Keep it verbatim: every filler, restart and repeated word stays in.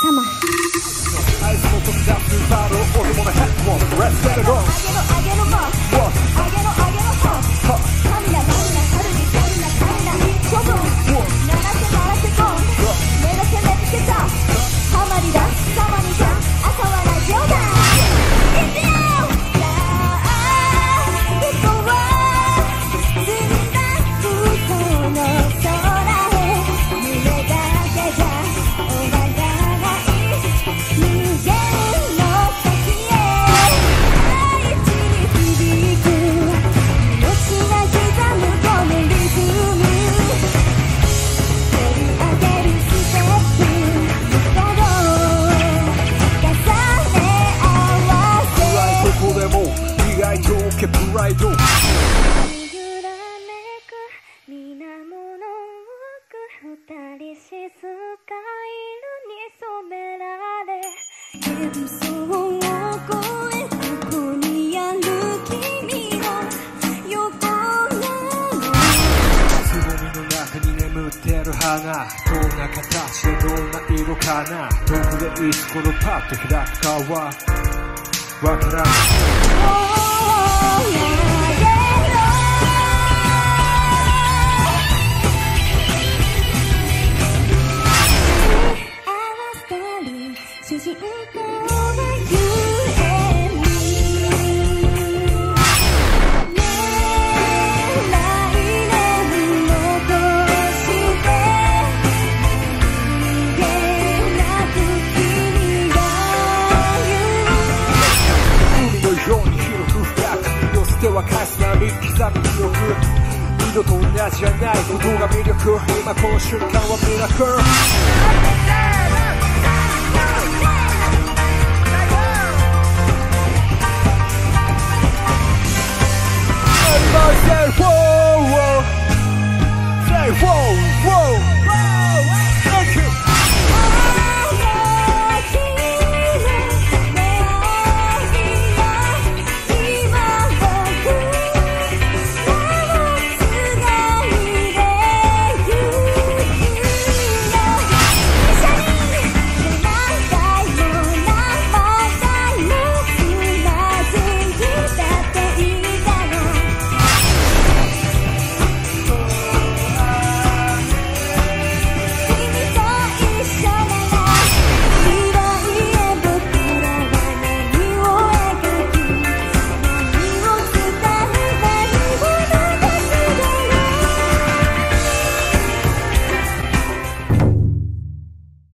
サマアイスの溶け出すバロー俺もがヘッドウォン Let's get it on 上げろ上げろマーク上げろ上げろハーフカミナカミナカルビカミナカミナ一処分鳴らせ鳴らせゴン目指せ目つけたハマりだサマにじゃ朝はラジオだいくよさあここは澄んだ空の空へ夢だけじゃ終わらない無限の先へ大地に響く命が刻むこのリズム蹴り上げるステップ床を重ね合わせどこでも意外と受けプライド揺らめく水面の奥二人静か色に染められ幻想を越えここにある君の横顔つぼみの中に眠ってる花どんな形でどんな色かなどこでいつ頃パッと開くかはわからない主人公はゆえにねえ来年残して逃げなく君が言う海のように広く深く寄せては返す波刻む記憶二度と同じじゃないことが魅力今この瞬間はミラクル